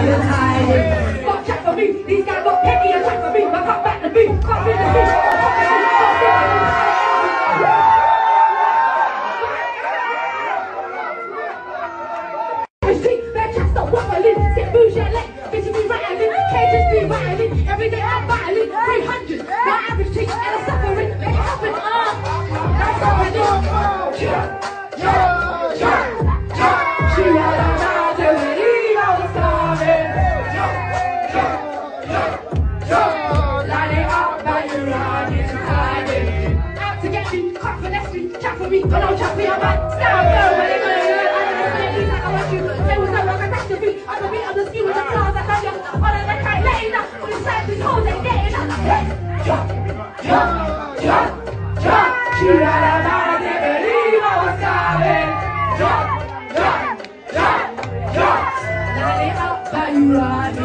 and hiding. Got chat for me, these guys got petty and chat for me. I cut back the beat, cut me the beat. Every day I'm battling 300. My average tick and I'm suffering. It happens, that's happening. She had a mind to believe I was coming. Light it up, now you're running, hiding. Out to get me, cut finesse me, chat for me, but don't chat me, I'm like, stand firm, but they're gonna I want you. They was no longer back to me. I'm the beat of the skin with the claws, I love you. All of them can't let it up. These hoes ain't getting up. She had a mind to believe I was coming. Light it up, but you running.